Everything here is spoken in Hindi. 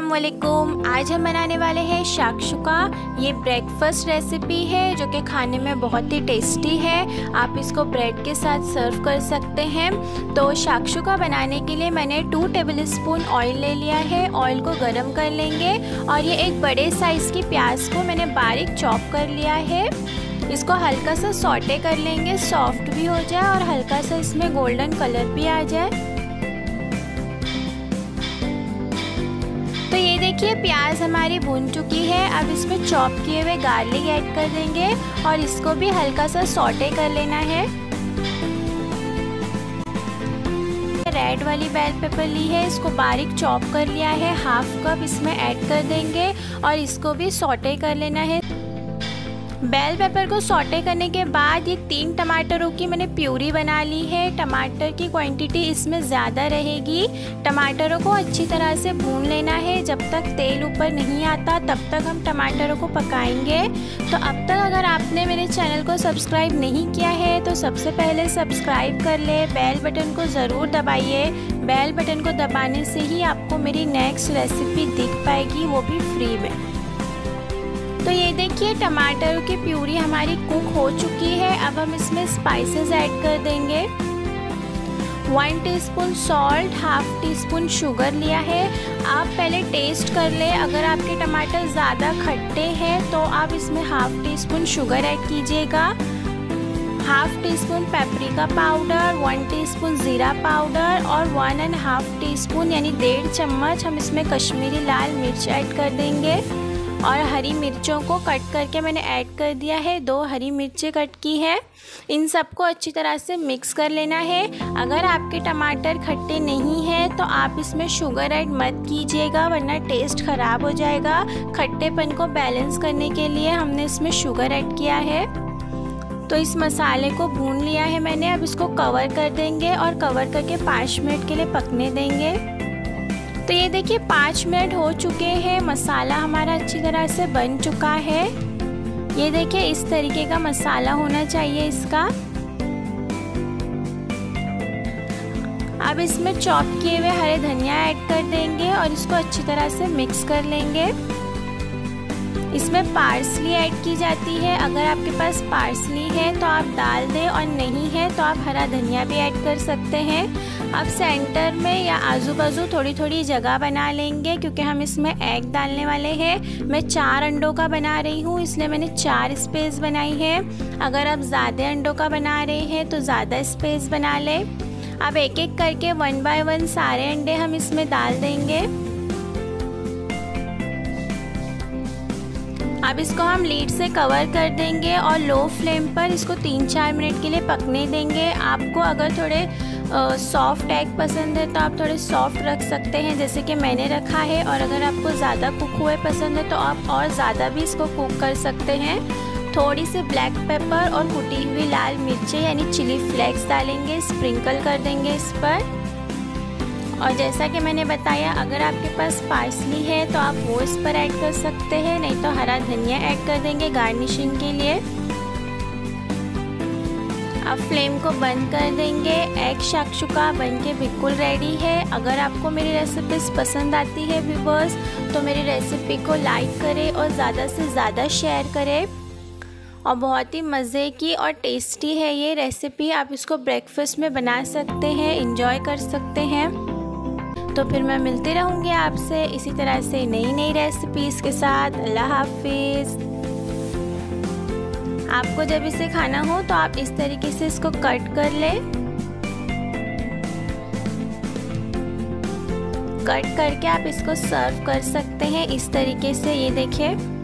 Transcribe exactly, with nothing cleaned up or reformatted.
अस्सलामुअलैकुम। आज हम बनाने वाले हैं शाकशुका। ये ब्रेकफास्ट रेसिपी है जो कि खाने में बहुत ही टेस्टी है। आप इसको ब्रेड के साथ सर्व कर सकते हैं। तो शाकशुका बनाने के लिए मैंने टू टेबल स्पून ऑयल ले लिया है। ऑयल को गरम कर लेंगे और ये एक बड़े साइज़ की प्याज को मैंने बारीक चॉप कर लिया है। इसको हल्का सा सॉटे कर लेंगे, सॉफ्ट भी हो जाए और हल्का सा इसमें गोल्डन कलर भी आ जाए। तो ये देखिए प्याज हमारी भून चुकी है। अब इसमें चॉप किए हुए गार्लिक ऐड कर देंगे और इसको भी हल्का सा सॉटे कर लेना है। रेड वाली बेल पेपर ली है, इसको बारीक चॉप कर लिया है, हाफ कप इसमें ऐड कर देंगे और इसको भी सॉटे कर लेना है। बेल पेपर को सॉटे करने के बाद ये तीन टमाटरों की मैंने प्यूरी बना ली है। टमाटर की क्वांटिटी इसमें ज़्यादा रहेगी। टमाटरों को अच्छी तरह से भून लेना है। जब तक तेल ऊपर नहीं आता तब तक हम टमाटरों को पकाएंगे। तो अब तक अगर आपने मेरे चैनल को सब्सक्राइब नहीं किया है तो सबसे पहले सब्सक्राइब कर ले, बेल बटन को ज़रूर दबाइए। बेल बटन को दबाने से ही आपको मेरी नेक्स्ट रेसिपी दिख पाएगी, वो भी फ्री में। तो ये देखिए टमाटर की प्यूरी हमारी कुक हो चुकी है। अब हम इसमें स्पाइसेस ऐड कर देंगे। One teaspoon salt, half teaspoon sugar लिया है। आप पहले टेस्ट कर ले, अगर आपके टमाटर ज़्यादा खट्टे हैं तो आप इसमें half teaspoon sugar add कीजिएगा। Half teaspoon paprika powder, one teaspoon ज़ीरा पाउडर और one and half teaspoon यानी डेढ़ चम्मच हम इसमें कश्मीरी लाल मिर्च ऐड कर देंगे। और हरी मिर्चों को कट करके मैंने ऐड कर दिया है, दो हरी मिर्चें कट की है। इन सबको अच्छी तरह से मिक्स कर लेना है। अगर आपके टमाटर खट्टे नहीं हैं तो आप इसमें शुगर ऐड मत कीजिएगा वरना टेस्ट ख़राब हो जाएगा। खट्टेपन को बैलेंस करने के लिए हमने इसमें शुगर ऐड किया है। तो इस मसाले को भून लिया है मैंने। अब इसको कवर कर देंगे और कवर करके पाँच मिनट के लिए पकने देंगे। तो ये देखिए पाँच मिनट हो चुके हैं, मसाला हमारा अच्छी तरह से बन चुका है। ये देखिए इस तरीके का मसाला होना चाहिए इसका। अब इसमें चॉप किए हुए हरे धनिया ऐड कर देंगे और इसको अच्छी तरह से मिक्स कर लेंगे। इसमें पार्सली ऐड की जाती है। अगर आपके पास पार्सली है तो आप डाल दें और नहीं है तो आप हरा धनिया भी ऐड कर सकते हैं। अब सेंटर में या आजू बाजू थोड़ी थोड़ी जगह बना लेंगे क्योंकि हम इसमें एग डालने वाले हैं। मैं चार अंडों का बना रही हूँ इसलिए मैंने चार स्पेस बनाई है। अगर आप ज़्यादा अंडों का बना रहे हैं तो ज़्यादा स्पेस बना लें। अब एक एक करके वन बाय वन सारे अंडे हम इसमें डाल देंगे। अब इसको हम लीड से कवर कर देंगे और लो फ्लेम पर इसको तीन चार मिनट के लिए पकने देंगे। आपको अगर थोड़े सॉफ्ट एग पसंद है तो आप थोड़े सॉफ्ट रख सकते हैं जैसे कि मैंने रखा है। और अगर आपको ज़्यादा कुक हुए पसंद है तो आप और ज़्यादा भी इसको कुक कर सकते हैं। थोड़ी सी ब्लैक पेपर और कुटी हुई लाल मिर्चें यानी चिली फ्लेक्स डालेंगे, स्प्रिंकल कर देंगे इस पर। और जैसा कि मैंने बताया अगर आपके पास पार्सली है तो आप वो इस पर ऐड कर सकते हैं, नहीं तो हरा धनिया ऐड कर देंगे गार्निशिंग के लिए। अब फ्लेम को बंद कर देंगे। एग शाकशुका बनके बिल्कुल रेडी है। अगर आपको मेरी रेसिपीज़ पसंद आती है व्यूअर्स तो मेरी रेसिपी को लाइक करें और ज़्यादा से ज़्यादा शेयर करें। और बहुत ही मज़े की और टेस्टी है ये रेसिपी। आप इसको ब्रेकफास्ट में बना सकते हैं, एंजॉय कर सकते हैं। तो फिर मैं मिलती रहूँगी आपसे इसी तरह से नई नई रेसिपीज़ के साथ। अल्लाह हाफिज़। आपको जब इसे खाना हो तो आप इस तरीके से इसको कट कर लें। कट करके आप इसको सर्व कर सकते हैं इस तरीके से। ये देखिए